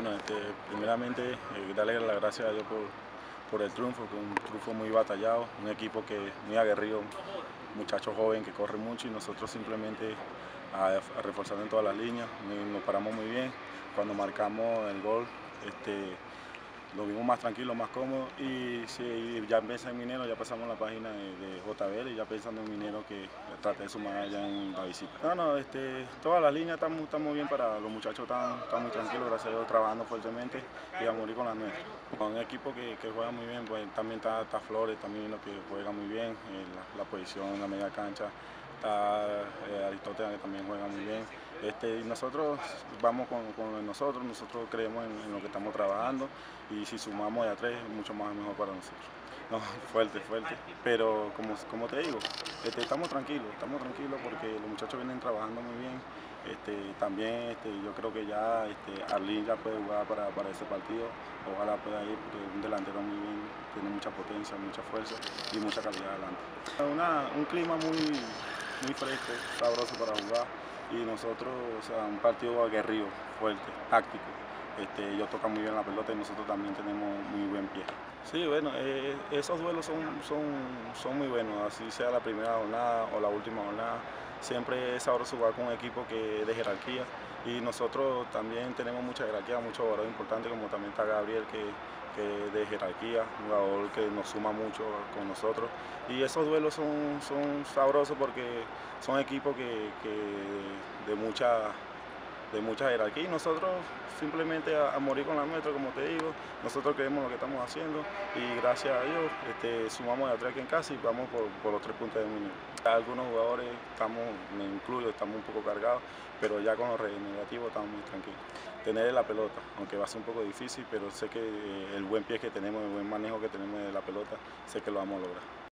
Bueno, primeramente darle las gracias a Dios por el triunfo, que un triunfo muy batallado, un equipo muy aguerrido, muchachos jóvenes que corren mucho y nosotros simplemente a reforzar en todas las líneas, nos paramos muy bien. Cuando marcamos el gol, lo vimos más tranquilo, más cómodo y sí, ya empieza en Minero, ya pasamos la página de JBL y ya pensando en Minero que trate de sumar allá en la visita. Todas las líneas estamos bien para los muchachos, están muy tranquilos, gracias a Dios, trabajando fuertemente y a morir con las nuestras. Con un equipo que juega muy bien, pues también está Flores, también lo que juega muy bien, la posición en la media cancha. Está Aristóteles que también juega muy bien. Y nosotros vamos con nosotros creemos en lo que estamos trabajando y si sumamos de a tres, mucho más mejor para nosotros. No, fuerte, pero como te digo, estamos tranquilos porque los muchachos vienen trabajando muy bien. También yo creo que ya Arlín ya puede jugar para ese partido, ojalá pueda ir porque es un delantero muy bien, tiene mucha potencia, mucha fuerza y mucha calidad adelante. Un clima muy fresco, sabroso para jugar y nosotros, o sea, un partido aguerrido, fuerte, táctico. Ellos tocan muy bien la pelota y nosotros también tenemos muy buen pie. Sí, bueno, esos duelos son muy buenos, así sea la primera jornada o la última jornada. Siempre es sabroso jugar con un equipo que es de jerarquía y nosotros también tenemos mucha jerarquía, muchos jugadores importantes como también está Gabriel que es de jerarquía, un jugador que nos suma mucho con nosotros y esos duelos son sabrosos porque son equipos de mucha jerarquía y nosotros simplemente a morir con la nuestra, como te digo, nosotros creemos lo que estamos haciendo y gracias a Dios sumamos de a tres aquí en casa y vamos por los 3 puntos de Minero. Algunos jugadores, me incluyo, estamos un poco cargados, pero ya con los negativos estamos muy tranquilos. Tener la pelota, aunque va a ser un poco difícil, pero sé que el buen pie que tenemos, el buen manejo que tenemos de la pelota, sé que lo vamos a lograr.